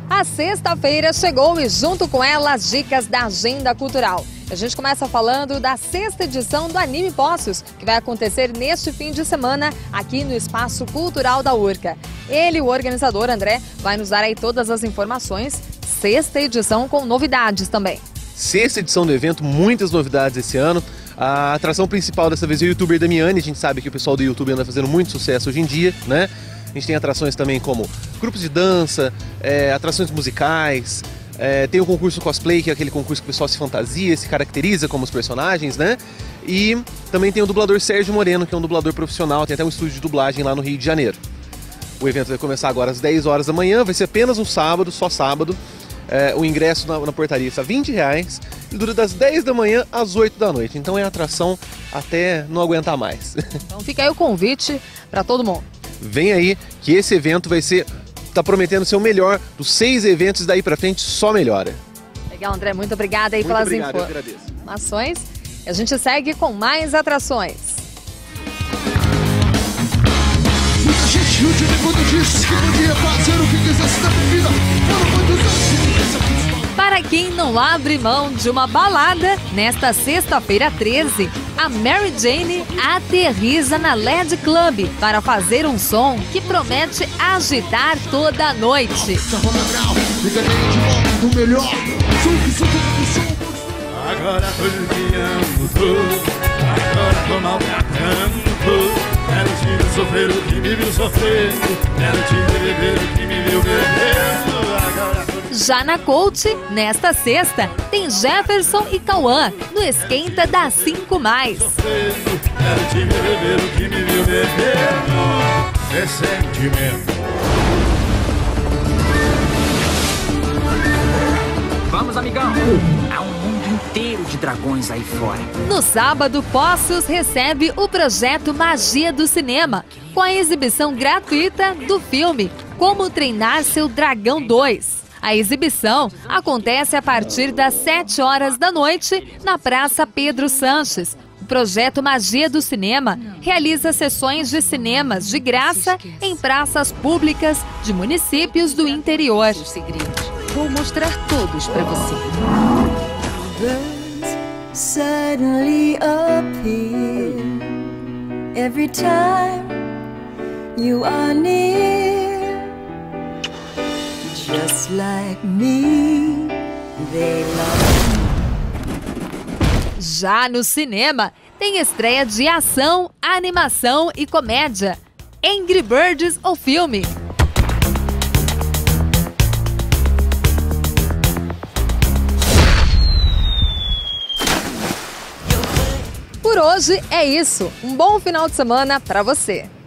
A sexta-feira chegou e junto com ela as dicas da agenda cultural. A gente começa falando da 6ª edição do Anime Poços, que vai acontecer neste fim de semana aqui no Espaço Cultural da Urca. Ele, o organizador André, vai nos dar aí todas as informações. 6ª edição com novidades também. 6ª edição do evento, muitas novidades esse ano. A atração principal dessa vez é o youtuber Damiani. A gente sabe que o pessoal do YouTube anda fazendo muito sucesso hoje em dia, né? A gente tem atrações também como grupos de dança, atrações musicais, tem o concurso cosplay, que é aquele concurso que o pessoal se fantasia, se caracteriza como os personagens, né? E também tem o dublador Sérgio Moreno, que é um dublador profissional, tem até um estúdio de dublagem lá no Rio de Janeiro. O evento vai começar agora às 10 horas da manhã, vai ser apenas um sábado, só sábado. O ingresso na portaria está R$20 e dura das 10 da manhã às 8 da noite. Então é atração até não aguentar mais. Então fica aí o convite para todo mundo. Vem aí que esse evento tá prometendo ser o melhor dos 6 eventos, daí pra frente só melhora. Legal, André, muito obrigada aí muito pelas obrigado, eu agradeço. informações. E a gente segue com mais atrações. Muita gente no time quando disse que podia fazer o que quisesse da vida. Foram muitos anos. Para quem não abre mão de uma balada, nesta sexta-feira 13, a Mary Jane aterriza na LED Club para fazer um som que promete agitar toda a noite. Agora tô judiando tudo, agora tô maltratando tudo. Quero te ver sofrer o que me viu sofrendo, quero te ver beber o que me viu bebendo. Agora tô... Já na Coach, nesta sexta, tem Jefferson e Cauã, no Esquenta das 5+. Quero te ver beber o que me viu bebendo. Ressentimento. Vamos, amigão! Há um mundo inteiro de dragões aí fora. No sábado, Poços recebe o projeto Magia do Cinema, com a exibição gratuita do filme Como Treinar Seu Dragão 2. A exibição acontece a partir das 7 horas da noite na Praça Pedro Sanches. O projeto Magia do Cinema realiza sessões de cinemas de graça em praças públicas de municípios do interior. Os segredos. Vou mostrar todos para você. Suddenly appear every time you are near. Just like me, they love. Já no cinema, tem estreia de ação, animação e comédia. Angry Birds, o filme. Por hoje é isso. Um bom final de semana para você.